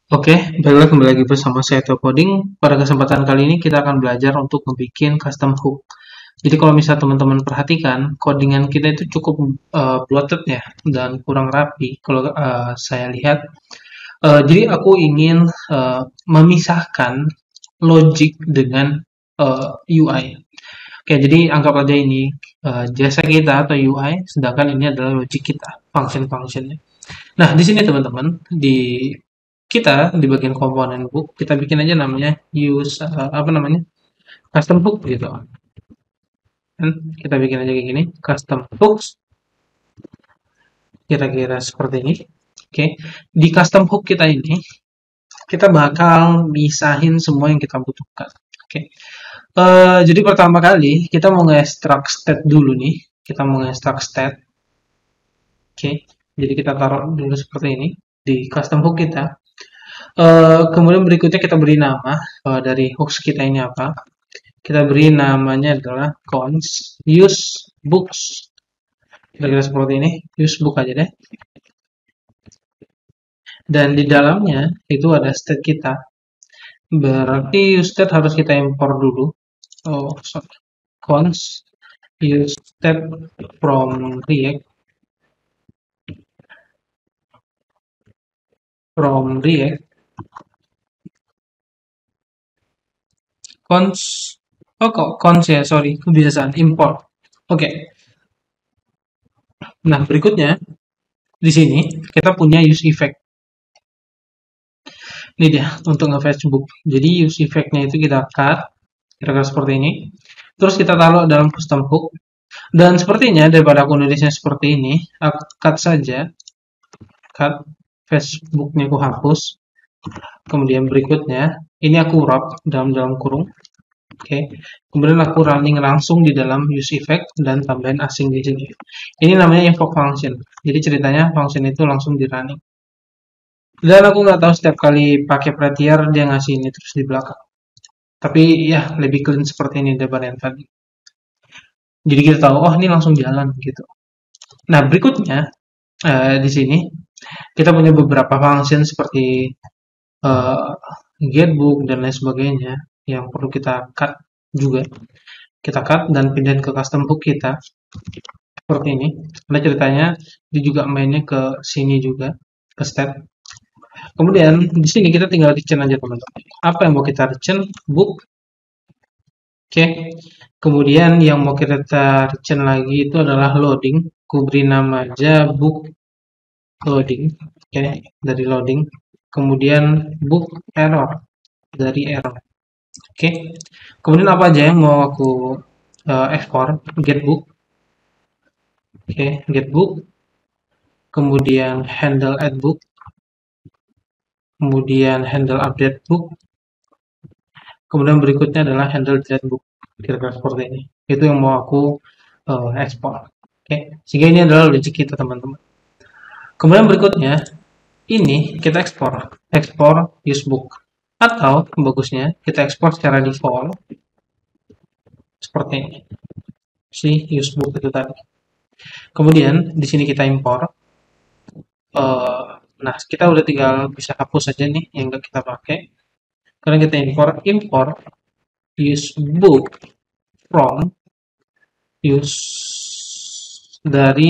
Oke, baiklah kembali lagi bersama saya Theo Coding. Pada kesempatan kali ini kita akan belajar untuk membuat custom hook. Jadi kalau misalnya teman-teman perhatikan, codingan kita itu cukup bloated ya dan kurang rapi. Kalau saya lihat, jadi aku ingin memisahkan logic dengan UI. Oke, jadi anggap aja ini jasa kita atau UI, sedangkan ini adalah logic kita, function-functionnya. Nah, di sini teman-teman, kita di bagian komponen book, kita bikin aja namanya use apa namanya? Custom hook gitu. Kan kita bikin aja kayak gini, custom hooks kira-kira seperti ini. Oke. Di custom hook kita ini kita bakal misahin semua yang kita butuhkan. Oke. Jadi pertama kali kita mau nge-extract state dulu nih. Kita mau nge-extract state. Oke. Jadi kita taruh dulu seperti ini di custom hook kita. Kemudian berikutnya kita beri nama dari hooks kita ini apa. Kita beri namanya adalah cons use books. Kira-kira seperti ini, use book aja deh. Dan di dalamnya itu ada state kita. Berarti use state harus kita import dulu. Oh, sorry. Cons use state from React. Cons, oh kok cons ya, sorry, kebiasaan import. Oke. Nah, berikutnya di sini kita punya use effect. Ini dia untuk nge-fetch book. Jadi use effect-nya itu kita cut kira-kira seperti ini. Terus kita taruh dalam custom hook. Dan sepertinya daripada aku nulisnya seperti ini, aku cut saja. Cut fetch book-nya aku hapus. Kemudian berikutnya, ini aku wrap dalam kurung. Oke. Kemudian aku running langsung di dalam use effect dan tambahin asing di sini. Ini namanya invoke function. Jadi ceritanya function itu langsung di running. Dan aku nggak tahu setiap kali pakai Prettier dia ngasih ini terus di belakang. Tapi ya lebih clean seperti ini daripada yang tadi. Jadi kita tahu, oh ini langsung jalan gitu. Nah berikutnya di sini kita punya beberapa function seperti uh, getBook dan lain sebagainya yang perlu kita cut juga. Kita cut dan pindahin ke custom book kita seperti ini. Karena ceritanya dia juga mainnya ke sini juga ke step. Kemudian di sini kita tinggal return aja teman-teman. Apa yang mau kita return? Book. Oke. Kemudian yang mau kita return lagi itu adalah loading. Aku beri nama aja book loading. Oke, dari loading. Kemudian book error dari error. Oke. Kemudian apa aja yang mau aku ekspor? Getbook. Oke, getbook. Kemudian handle add book. Kemudian handle update book. Kemudian berikutnya adalah handle delete book. Kira-kira seperti ini. Itu yang mau aku ekspor. Oke, sehingga ini adalah logic kita teman-teman. Kemudian berikutnya ini kita ekspor, usebook. Atau bagusnya kita ekspor secara default seperti ini. Si usebook itu tadi. Kemudian di sini kita import. Nah, kita udah tinggal bisa hapus saja nih yang nggak kita pakai. Karena kita import usebook from use dari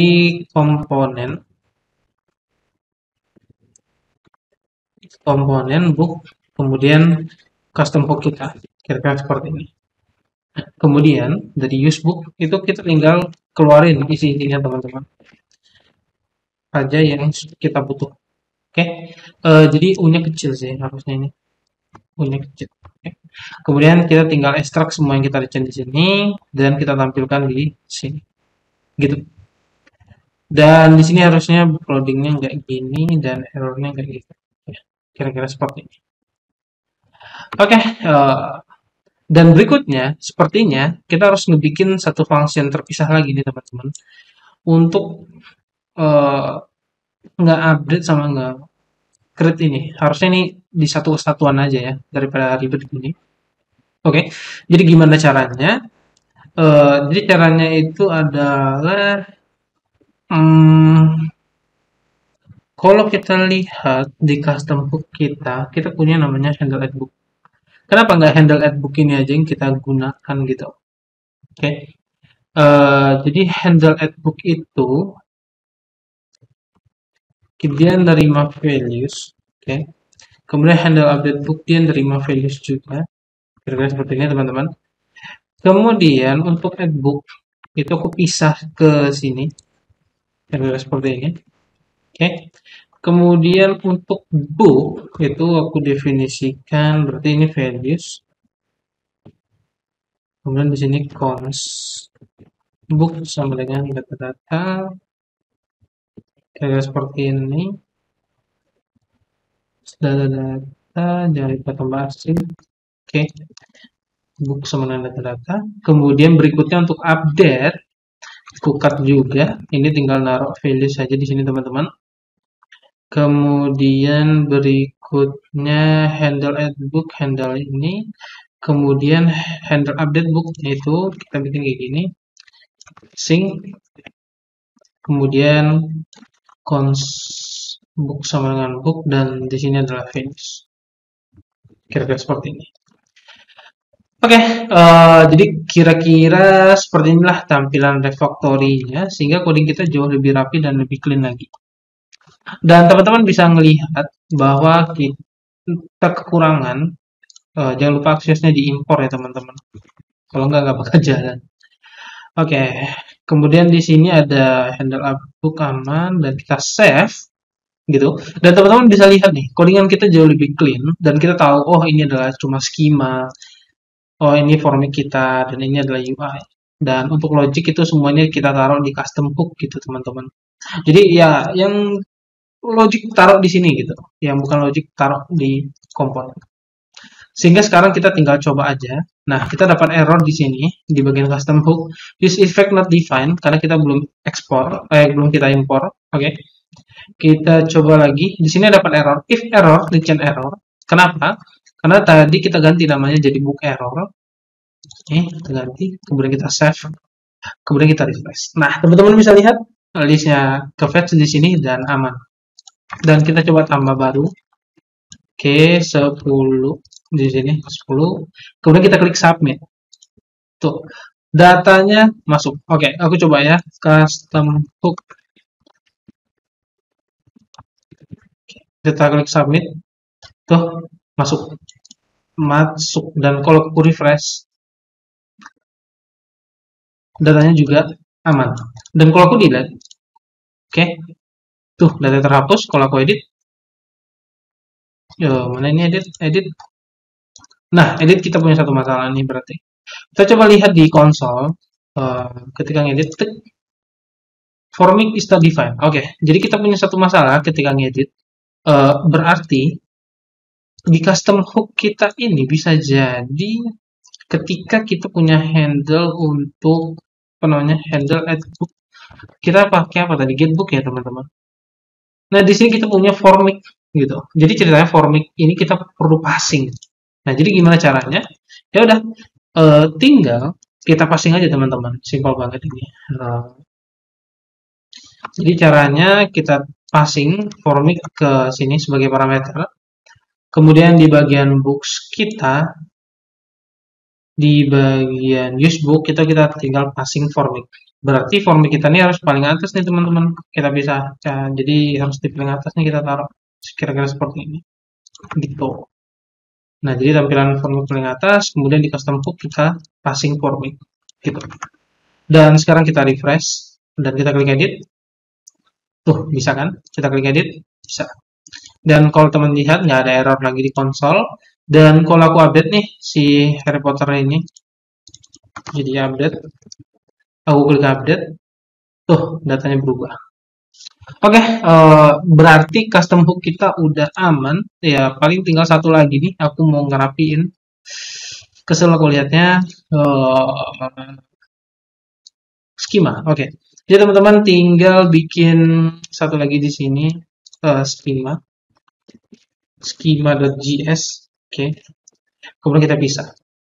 komponen book, kemudian custom hook kita, kira-kira seperti ini. Kemudian dari use book itu kita tinggal keluarin isi-isinya teman-teman, aja yang kita butuh. Oke, jadi U-nya kecil sih harusnya ini, U-nya kecil. Oke. Kemudian kita tinggal ekstrak semua yang kita return di sini dan kita tampilkan di sini, gitu. Dan di sini harusnya loadingnya nggak gini dan errornya nggak gitu. Kira-kira seperti ini. Oke, dan berikutnya sepertinya kita harus ngebikin satu function terpisah lagi nih teman-teman untuk nggak update sama nggak create ini. Harusnya ini di satu kesatuan aja ya daripada ribet ini. Oke, jadi gimana caranya? Jadi caranya itu adalah Kalau kita lihat di custom hook kita punya namanya handle at book. Kenapa nggak handle at book ini aja yang kita gunakan gitu? Oke. Jadi handle at book itu dia nerima values, oke. Kemudian handle update book dia nerima values juga. Kira-kira seperti ini teman-teman. Kemudian untuk add book itu aku pisah ke sini. Kira-kira seperti ini. Oke. Kemudian untuk book itu aku definisikan berarti ini values. Kemudian di sini const book sama dengan data-data. Kira-kira seperti ini. Data-data jangan lupa tambah asing. Oke. Book sama dengan data-data. Kemudian berikutnya untuk update kukat juga. Ini tinggal naruh value saja di sini teman-teman. Kemudian berikutnya handle add book, handle ini. Kemudian handle update book itu kita bikin kayak gini. Sync. Kemudian const book sama dengan book dan di sini adalah values. Kira-kira seperti ini. Oke, jadi kira-kira seperti inilah tampilan refactory-nya sehingga coding kita jauh lebih rapi dan lebih clean lagi. Dan teman-teman bisa melihat bahwa kita kekurangan, jangan lupa aksesnya diimpor ya teman-teman. Kalau nggak bakal jalan. Oke, kemudian di sini ada handle upbook aman dan kita save gitu. Dan teman-teman bisa lihat nih, codingan kita jauh lebih clean dan kita tahu oh ini adalah cuma schema. Oh ini formic kita dan ini adalah UI. Dan untuk logic itu semuanya kita taruh di custom hook gitu teman-teman. Jadi ya yang logic taruh di sini gitu, yang bukan logic taruh di komponen. Sehingga sekarang kita tinggal coba aja. Nah, kita dapat error di sini di bagian custom hook. This effect not defined karena kita belum ekspor, belum kita impor. Oke. Kita coba lagi. Di sini dapat error. If error, return error. Kenapa? Karena tadi kita ganti namanya jadi book error. Oke, kita ganti. Kemudian kita save. Kemudian kita refresh. Nah, teman-teman bisa lihat listnya ke fetch di sini dan aman. Dan kita coba tambah baru. Oke, 10 di sini 10. Kemudian kita klik submit. Tuh, datanya masuk. Oke, aku coba ya custom hook. Kita klik submit. Tuh, masuk. Masuk dan kalau aku refresh datanya juga aman. Dan kalau aku delete, oke. Tuh, data terhapus. Kalau aku edit, yo, mana ini edit. Nah, edit kita punya satu masalah nih berarti. Kita coba lihat di konsol. Ketika ngedit, formic is not defined. Oke, jadi kita punya satu masalah ketika ngedit. Berarti di custom hook kita ini bisa jadi ketika kita punya handle untuk apa namanya handle add book, kita pakai apa tadi getbook ya teman-teman. Nah di sini kita punya formic gitu. Jadi ceritanya formic ini kita perlu passing. Nah jadi gimana caranya? Ya udah tinggal kita passing aja teman-teman. Simpel banget ini. Jadi caranya kita passing formic ke sini sebagai parameter. Kemudian di bagian books kita, di bagian usebook kita tinggal passing formic. Berarti formic kita ini harus paling atas nih teman-teman. Kita bisa, ya, jadi harus di paling atas nih kita taruh kira-kira seperti ini. Gitu. Nah, jadi tampilan formic paling atas, kemudian di custom hook kita passing formic. Gitu. Dan sekarang kita refresh dan kita klik edit. Tuh, bisa kan? Kita klik edit, bisa. Dan kalau teman lihat nggak ada error lagi di konsol. Dan kalau aku update nih si Harry Potter ini, jadi update, aku klik update, tuh datanya berubah. Oke, berarti custom hook kita udah aman. Ya paling tinggal satu lagi nih, aku mau ngerapiin. Kesel aku lihatnya schema. Oke, jadi teman-teman tinggal bikin satu lagi di sini schema. Schema.js. Oke. Kemudian kita pisah.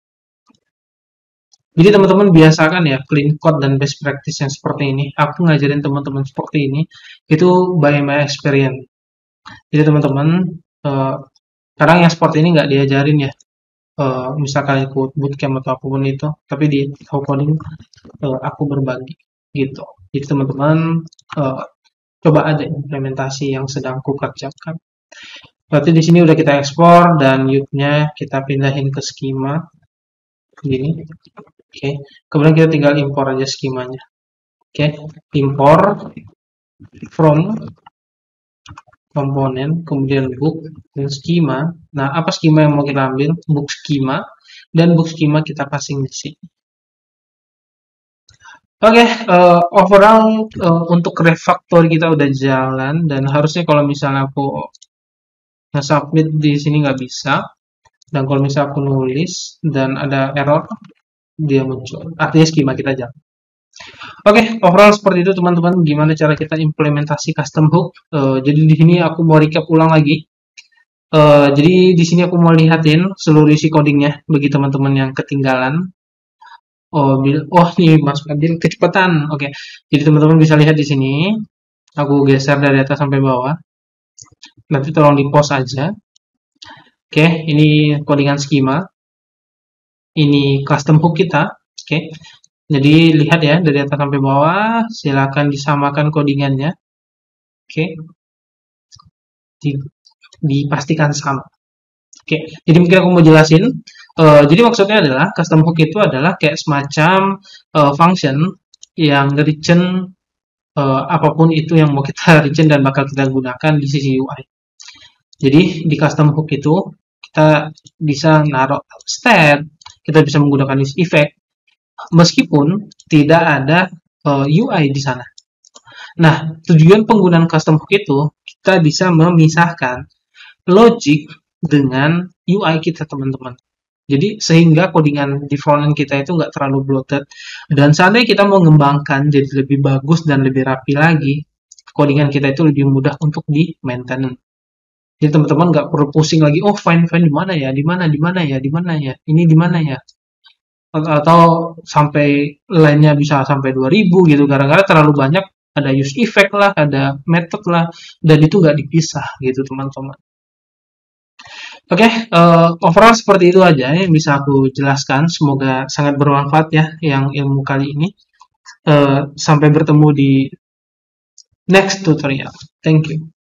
Jadi teman-teman biasakan ya clean code dan best practice yang seperti ini. Aku ngajarin teman-teman seperti ini itu by my experience. Jadi teman-teman, kadang yang seperti ini nggak diajarin ya. Misalkan ikut bootcamp atau apapun itu, tapi di How Coding aku berbagi gitu. Jadi teman-teman coba ada implementasi yang sedang ku kerjakan. Berarti di sini udah kita ekspor dan yuk-nya kita pindahin ke schema gini. Oke, kemudian kita tinggal impor aja skemanya. Oke, impor from komponen, kemudian book dan schema. Nah, apa schema yang mau kita ambil? Book schema, dan book schema kita passing di sini. Oke, overall untuk refactor kita udah jalan, dan harusnya kalau misalnya aku nge-submit di sini nggak bisa, dan kalau misalnya aku nulis dan ada error, dia muncul. Artinya schema kita jalan. Oke, overall seperti itu teman-teman. Gimana cara kita implementasi custom hook? Jadi di sini aku mau recap ulang lagi. Jadi di sini aku mau lihatin seluruh isi codingnya bagi teman-teman yang ketinggalan. Oh nih Mas Fadil kecepatan. Oke, jadi teman-teman bisa lihat di sini. Aku geser dari atas sampai bawah. Nanti tolong di pause aja. Oke, ini codingan schema. Ini custom hook kita. Oke, jadi lihat ya dari atas sampai bawah. Silakan disamakan codingannya. Oke, dipastikan sama. Oke, jadi mungkin aku mau jelasin. Jadi maksudnya adalah custom hook itu adalah kayak semacam function yang return apapun itu yang mau kita return dan bakal kita gunakan di sisi UI. Jadi di custom hook itu kita bisa naruh stat, kita bisa menggunakan effect, meskipun tidak ada UI di sana. Nah, tujuan penggunaan custom hook itu kita bisa memisahkan logic dengan UI kita teman-teman. Jadi sehingga codingan di frontend kita itu nggak terlalu bloated. Dan seandainya kita mau mengembangkan jadi lebih bagus dan lebih rapi lagi, codingan kita itu lebih mudah untuk di maintenance. Jadi teman-teman nggak perlu pusing lagi, oh find di mana ya, di mana ya, ini di mana ya. Atau sampai lainnya bisa sampai 2000 gitu, gara-gara terlalu banyak ada use effect lah, ada method lah, dan itu nggak dipisah gitu teman-teman. Oke, overall seperti itu aja yang bisa aku jelaskan. Semoga sangat bermanfaat ya yang ilmu kali ini. Sampai bertemu di next tutorial. Thank you.